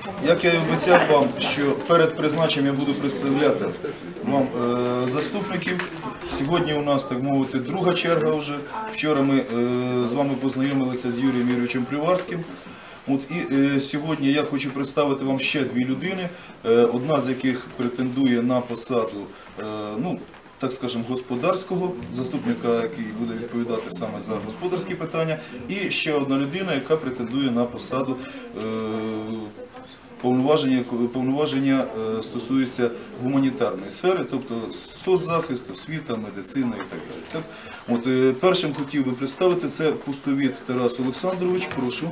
Як я і обіцяв вам, що перед призначенням я буду представляти вам заступників. Сьогодні у нас, так мовити, друга черга вже. Вчора ми з вами познайомилися з Юрієм Юрійовичем Приварським. І сьогодні я хочу представити вам ще дві людини, одна з яких претендує на посаду, так скажемо, господарського, заступника, який буде відповідати саме за господарські питання, і ще одна людина, яка претендує на посаду, повноваження стосуються гуманітарної сфери, тобто соцзахист, освіта, медицина і так далі. Першим хотів би представити, це Пустовіт Тарас Олександрович, прошу.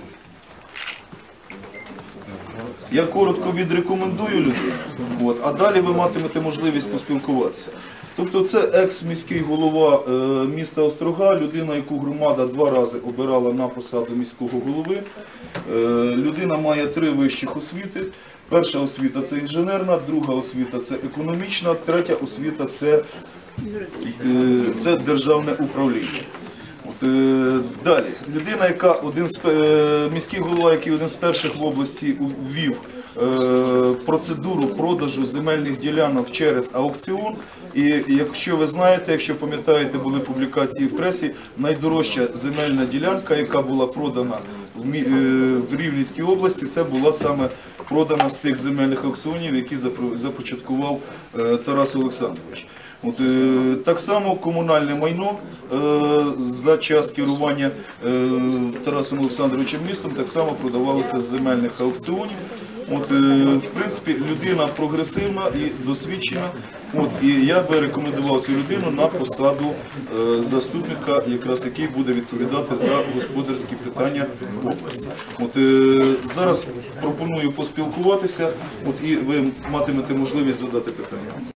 Я коротко відрекомендую людину, а далі ви матимете можливість поспілкуватися. Тобто це екс-міський голова міста Острога, людина, яку громада 2 рази обирала на посаду міського голови. Людина має 3 вищих освіти. Перша освіта – це інженерна, друга освіта – це економічна, третя освіта – це державне управління. Далі, людина, яка міський голова, який один з перших в області ввів процедуру продажу земельних ділянок через аукціон. І якщо ви знаєте, якщо пам'ятаєте, були публікації в пресі, найдорожча земельна ділянка, яка була продана в Рівненській області, це була саме продана з тих земельних аукціонів, які започаткував Тарас Олександрович. Так само комунальне майно за час керування Тарасом Олександровичем містом так само продавалося з земельних аукціонів. В принципі, людина прогресивна і досвідчена. І я би рекомендував цю людину на посаду заступника, якраз який буде відповідати за господарські питання в області. Зараз пропоную поспілкуватися, і ви матимете можливість задати питання.